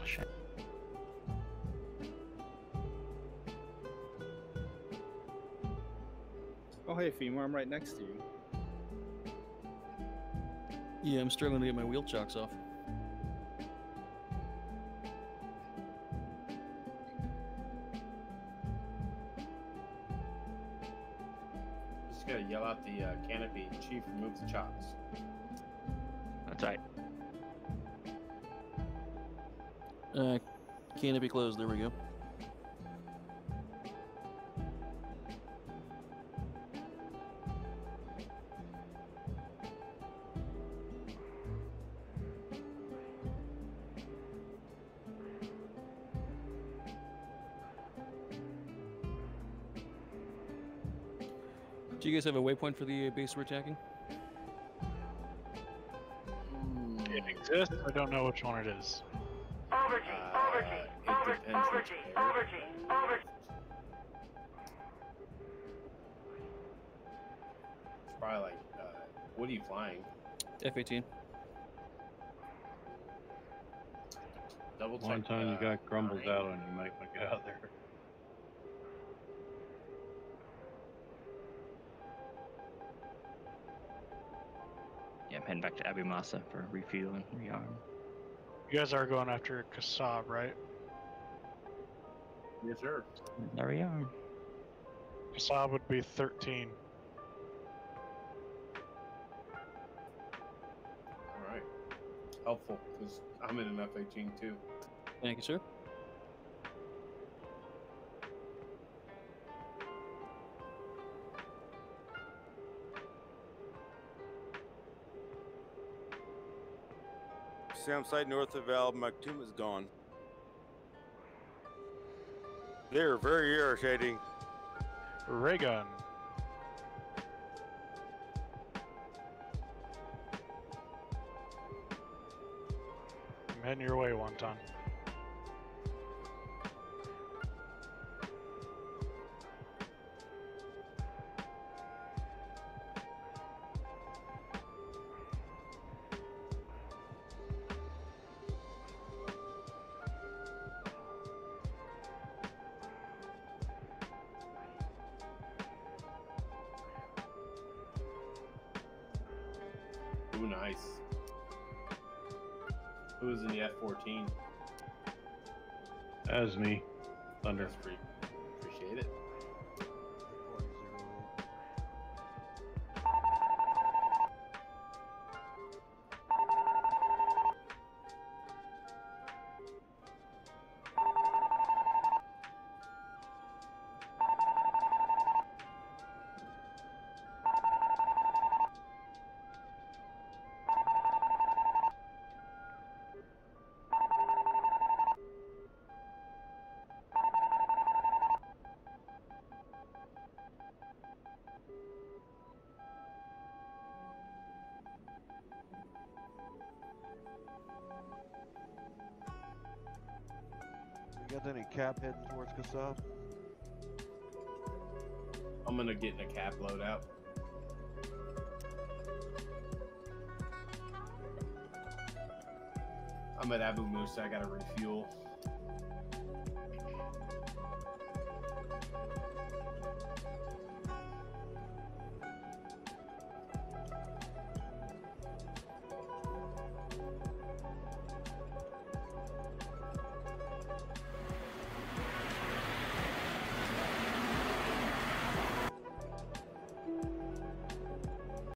shit. Oh, hey, Femur, I'm right next to you. Yeah, I'm struggling to get my wheel chocks off. Just gotta yell out the canopy. Chief, remove the chocks. That's right. Canopy closed, there we go. Do you guys have a waypoint for the base we're attacking? It exists. I don't know which one it is. It's probably like, what are you flying? F-18. Double check. One time you got grumbles out on you, might want to get out there. Yeah, I'm heading back to Abu Masa for refuel and rearm. You guys are going after Kasab, right? Yes, sir. There we are. Kasab would be 13. All right. Helpful, because I'm in an F-18 too. Thank you, sir. SAM site north of Al Maktoum is gone. They're very irritating. Ray gun. I'm heading your way, Wonton. Ooh, nice. Who's in the F-14? That was me. Thunder. That's pretty. Appreciate it. You got any cap heading towards Kasab? I'm gonna get in a cap loadout. I'm at Abu Musa. I gotta refuel.